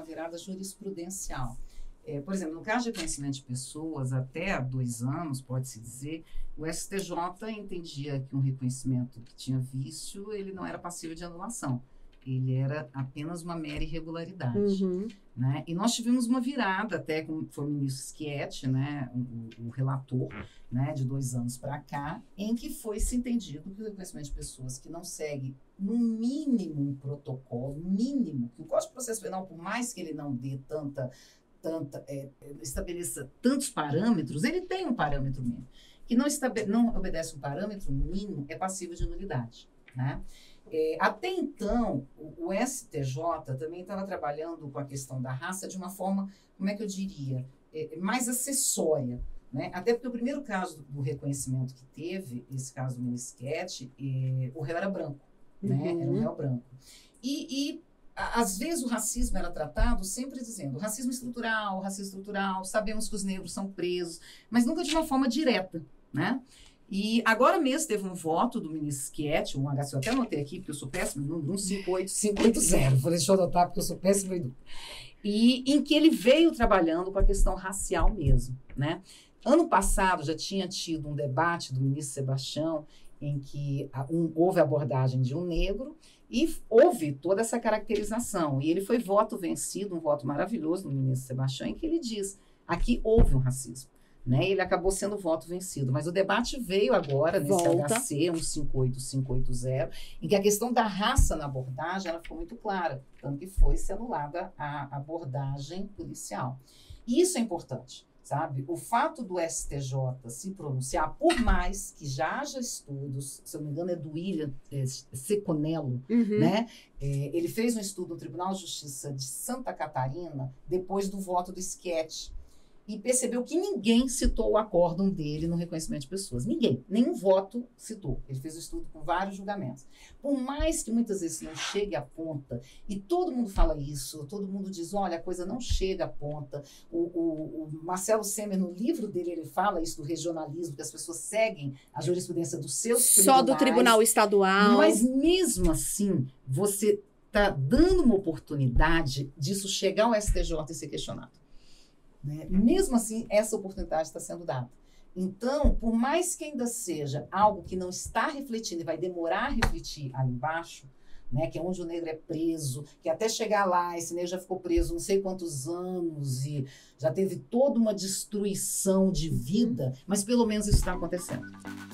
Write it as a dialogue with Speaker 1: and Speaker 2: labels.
Speaker 1: virada jurisprudencial. Por exemplo, no caso de reconhecimento de pessoas, até há 2 anos, pode-se dizer, o STJ entendia que um reconhecimento que tinha vício, ele não era passível de anulação. Ele era apenas uma mera irregularidade. Né? E nós tivemos uma virada, até como foi o ministro Schietti, né, o relator, né, de 2 anos para cá, em que foi se entendido que o reconhecimento de pessoas que não segue no mínimo um protocolo, mínimo, que o Código de Processo Penal, por mais que ele não dê estabeleça tantos parâmetros, ele tem um parâmetro mínimo. Que não obedece um parâmetro mínimo é passível de nulidade. Né? Até então, o STJ também estava trabalhando com a questão da raça de uma forma, como é que eu diria, mais acessória. Né? Até porque o primeiro caso do reconhecimento que teve, esse caso do ministro Schietti, o réu era branco. Né? Era um réu branco. Às vezes o racismo era tratado sempre dizendo racismo estrutural, sabemos que os negros são presos, mas nunca de uma forma direta, né? E agora mesmo teve um voto do ministro Schietti, um HC, eu até anotei aqui, porque eu sou péssimo, número 158580, falei, deixa eu anotar, porque eu sou péssimo, e em que ele veio trabalhando com a questão racial mesmo, né? Ano passado já tinha tido um debate do ministro Sebastião, em que houve a abordagem de um negro, e houve toda essa caracterização. E ele foi voto vencido, um voto maravilhoso do ministro Sebastião, em que ele diz, aqui houve um racismo. Né? Ele acabou sendo voto vencido. Mas o debate veio agora, nesse HC 158580, em que a questão da raça na abordagem ela ficou muito clara, tanto que foi-se anulada a abordagem policial. E isso é importante. Sabe? O fato do STJ se pronunciar, por mais que já haja estudos, se eu não me engano é do William Seconello, né? Ele fez um estudo no Tribunal de Justiça de Santa Catarina depois do voto do Schietti e percebeu que ninguém citou o acórdão dele no reconhecimento de pessoas. Ninguém, nenhum voto citou. Ele fez o estudo com vários julgamentos. Por mais que muitas vezes não chegue à ponta, e todo mundo fala isso, todo mundo diz, olha, a coisa não chega à ponta. O Marcelo Semer, no livro dele, ele fala isso do regionalismo, que as pessoas seguem a jurisprudência dos seus tribunais.
Speaker 2: Só do Tribunal Estadual.
Speaker 1: Mas mesmo assim, você está dando uma oportunidade disso chegar ao STJ e ser questionado. Né? Mesmo assim, essa oportunidade está sendo dada. Então, por mais que ainda seja algo que não está refletindo e vai demorar a refletir ali embaixo, né, que é onde o negro é preso, que até chegar lá, esse negro já ficou preso não sei quantos anos e já teve toda uma destruição de vida, mas pelo menos isso está acontecendo.